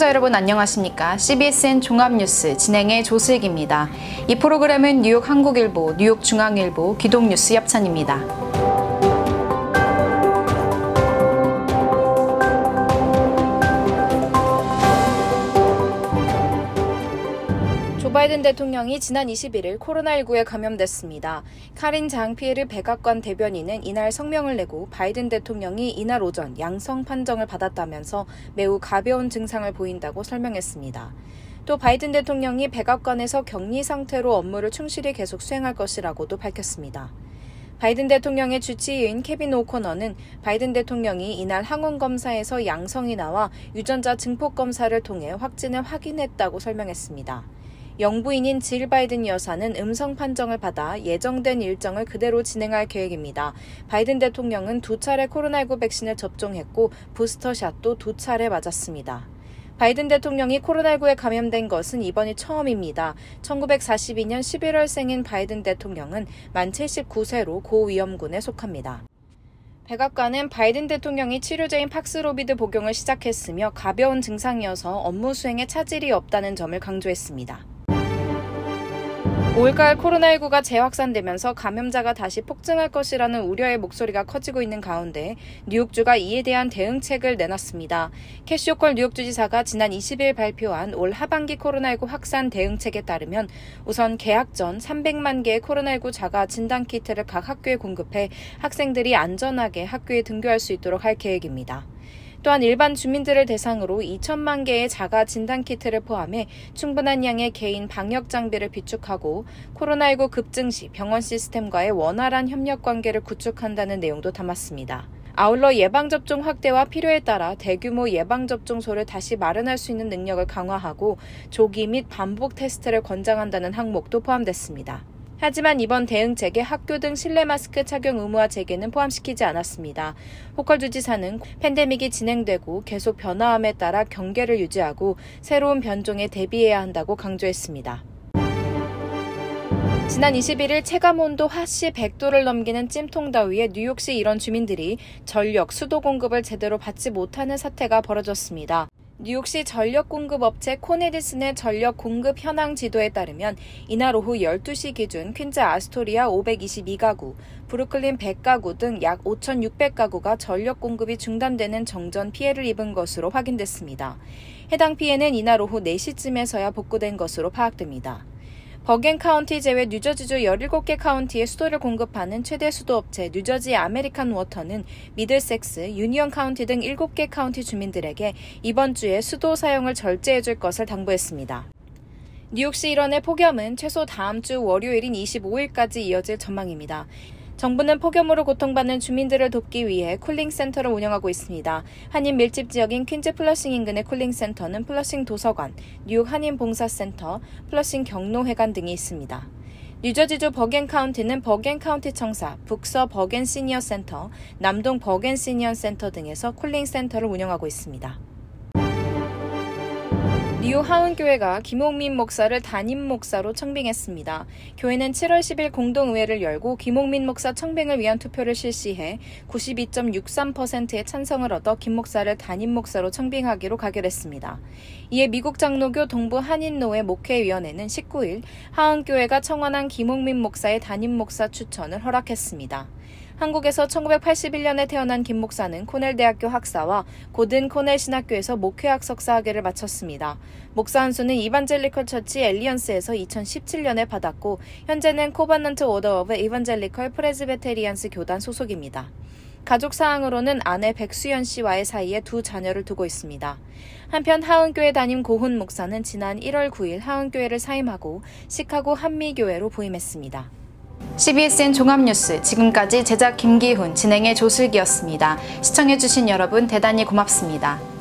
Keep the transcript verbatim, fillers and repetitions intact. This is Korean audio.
시청자 여러분 안녕하십니까? 씨비에스엔 종합뉴스 진행의 조슬기입니다. 이 프로그램은 뉴욕 한국일보, 뉴욕 중앙일보, 기동뉴스 협찬입니다. 조 바이든 대통령이 지난 이십일일 코로나십구에 감염됐습니다. 카린 장피에르 백악관 대변인은 이날 성명을 내고 바이든 대통령이 이날 오전 양성 판정을 받았다면서 매우 가벼운 증상을 보인다고 설명했습니다. 또 바이든 대통령이 백악관에서 격리 상태로 업무를 충실히 계속 수행할 것이라고도 밝혔습니다. 바이든 대통령의 주치의인 케빈 오코너는 바이든 대통령이 이날 항원검사에서 양성이 나와 유전자 증폭검사를 통해 확진을 확인했다고 설명했습니다. 영부인인 질 바이든 여사는 음성 판정을 받아 예정된 일정을 그대로 진행할 계획입니다. 바이든 대통령은 두 차례 코로나십구 백신을 접종했고 부스터샷도 두 차례 맞았습니다. 바이든 대통령이 코로나십구에 감염된 것은 이번이 처음입니다. 천구백사십이년 십일월생인 바이든 대통령은 만 칠십구세로 고위험군에 속합니다. 백악관은 바이든 대통령이 치료제인 팍스로비드 복용을 시작했으며 가벼운 증상이어서 업무 수행에 차질이 없다는 점을 강조했습니다. 올가을 코로나십구가 재확산되면서 감염자가 다시 폭증할 것이라는 우려의 목소리가 커지고 있는 가운데 뉴욕주가 이에 대한 대응책을 내놨습니다. 캐시 호컬 뉴욕주지사가 지난 이십일 발표한 올 하반기 코로나십구 확산 대응책에 따르면 우선 개학 전 삼백만 개의 코로나십구 자가 진단키트를 각 학교에 공급해 학생들이 안전하게 학교에 등교할 수 있도록 할 계획입니다. 또한 일반 주민들을 대상으로 이천만 개의 자가 진단키트를 포함해 충분한 양의 개인 방역 장비를 비축하고 코로나십구 급증 시 병원 시스템과의 원활한 협력 관계를 구축한다는 내용도 담았습니다. 아울러 예방접종 확대와 필요에 따라 대규모 예방접종소를 다시 마련할 수 있는 능력을 강화하고 조기 및 반복 테스트를 권장한다는 항목도 포함됐습니다. 하지만 이번 대응책에 학교 등 실내 마스크 착용 의무화 재개는 포함시키지 않았습니다. 호컬 주지사는 팬데믹이 진행되고 계속 변화함에 따라 경계를 유지하고 새로운 변종에 대비해야 한다고 강조했습니다. 지난 이십일일 체감온도 하씨 백도를 넘기는 찜통더위에 뉴욕시 일원 주민들이 전력, 수도 공급을 제대로 받지 못하는 사태가 벌어졌습니다. 뉴욕시 전력공급업체 코네디슨의 전력공급 현황 지도에 따르면 이날 오후 열두시 기준 퀸즈 아스토리아 오백이십이 가구, 브루클린 백 가구 등 약 오천육백 가구가 전력공급이 중단되는 정전 피해를 입은 것으로 확인됐습니다. 해당 피해는 이날 오후 네시쯤에서야 복구된 것으로 파악됩니다. 버겐 카운티 제외 뉴저지주 열일곱 개 카운티에 수도를 공급하는 최대 수도업체 뉴저지 아메리칸 워터는 미들섹스, 유니언 카운티 등 일곱 개 카운티 주민들에게 이번 주에 수도 사용을 절제해줄 것을 당부했습니다. 뉴욕시 일원의 폭염은 최소 다음 주 월요일인 이십오일까지 이어질 전망입니다. 정부는 폭염으로 고통받는 주민들을 돕기 위해 쿨링센터를 운영하고 있습니다. 한인 밀집 지역인 퀸즈 플러싱 인근의 쿨링센터는 플러싱 도서관, 뉴욕 한인봉사센터, 플러싱 경로회관 등이 있습니다. 뉴저지주 버겐 카운티는 버겐 카운티 청사, 북서 버겐 시니어 센터, 남동 버겐 시니어 센터 등에서 쿨링센터를 운영하고 있습니다. 뉴욕 하은교회가 김옥민 목사를 담임 목사로 청빙했습니다. 교회는 칠월 십일 공동의회를 열고 김옥민 목사 청빙을 위한 투표를 실시해 구십이 점 육삼 퍼센트의 찬성을 얻어 김 목사를 담임 목사로 청빙하기로 가결했습니다. 이에 미국 장로교 동부 한인노회 목회위원회는 십구일 하은교회가 청원한 김옥민 목사의 담임 목사 추천을 허락했습니다. 한국에서 천구백팔십일년에 태어난 김 목사는 코넬대학교 학사와 고든 코넬 신학교에서 목회학 석사학위를 마쳤습니다. 목사 한수는 이반젤리컬 처치 엘리언스에서 이천십칠년에 받았고 현재는 코버넌트 오더 오브 이반젤리컬 프레스베테리안스 교단 소속입니다. 가족 사항으로는 아내 백수연 씨와의 사이에 두 자녀를 두고 있습니다. 한편 하은교회 담임 고훈 목사는 지난 일월 구일 하은교회를 사임하고 시카고 한미교회로 부임했습니다. 씨비에스엔 종합뉴스 지금까지 제작 김기훈, 진행의 조슬기였습니다. 시청해주신 여러분 대단히 고맙습니다.